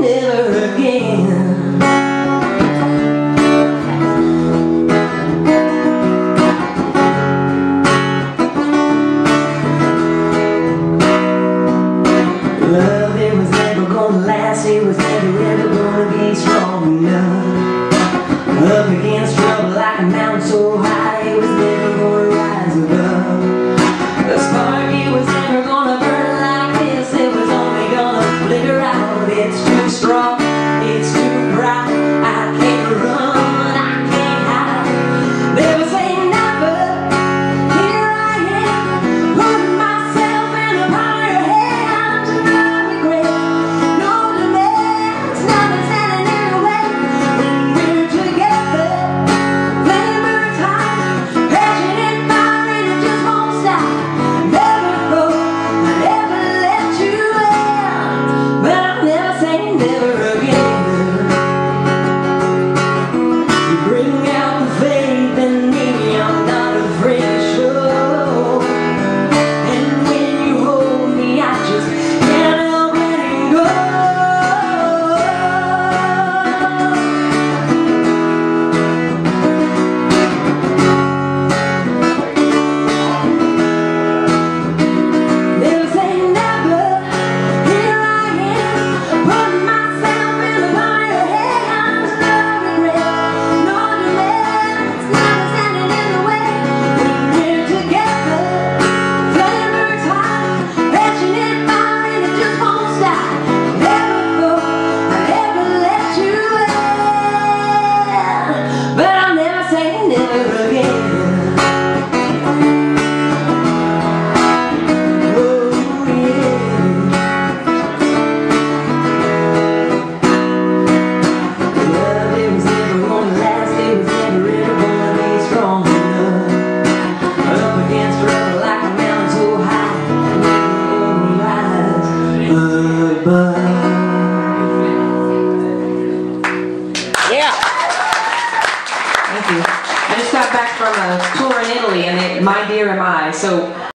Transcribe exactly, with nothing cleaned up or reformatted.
never again. Love, it was never gonna last, it was never ever gonna be strong enough. Up against trouble like a mountain so high, it was never gonna rise above. The spark, it was never gonna burn like this, it was only gonna flicker out. It's too strong, it's too bright, I can't run, I can't hide. Never say never, here I am, putting myself in a higher hands. No regret, no demands, never standing in the way. When we're together, flavor time, passionate fire and it just won't stop. Never thought I'd ever let you in, but I'll never say never again. You bring out the faith in me, I'm not afraid to show. And when you hold me, I just can't help letting go. Never say never, here I am, putting myself in the higher hands. No regret, no demands, never standing in the way. When we're together, flavor time, passionate fire and it just won't stop. Never thought I'd ever let you in, but I'll never say never again. Oh yeah. Love, it was never gonna last, it was never ever gonna be strong enough. Up against trouble like a mountain so high, never gonna rise above. Yeah. Thank you. I just got back from a tour in Italy, and it, my dear am I. So